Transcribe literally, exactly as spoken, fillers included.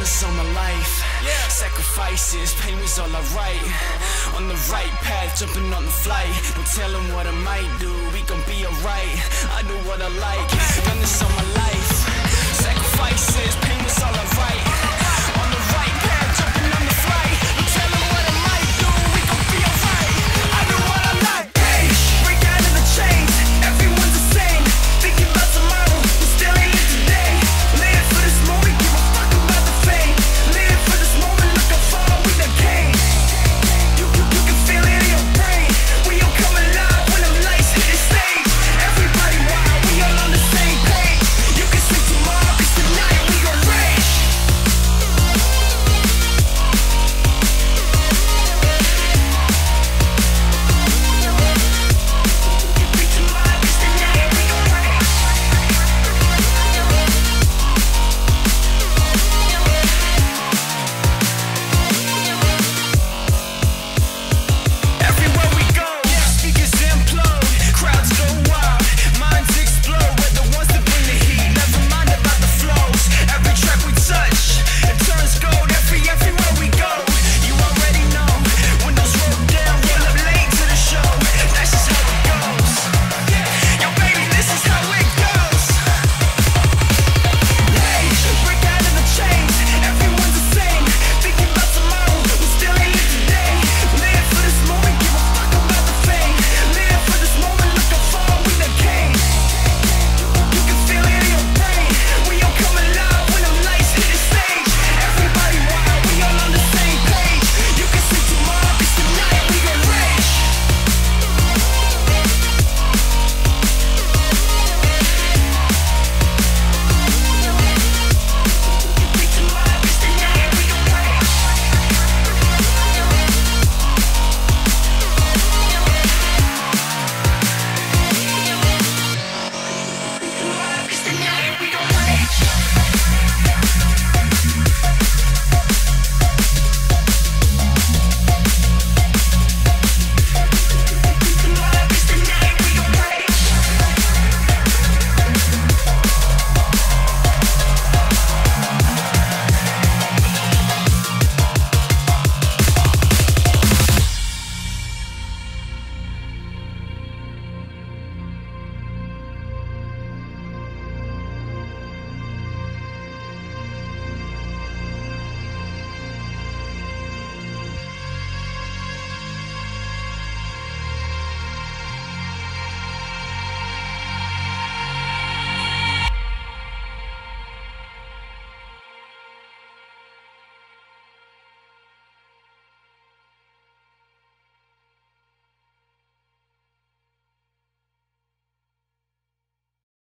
this on my life. Sacrifices, pain was all I write. On the right path, jumping on the flight. Don't tell them what I might do, we gon' be alright. I do what I like, done this on my life. Sacrifices, pain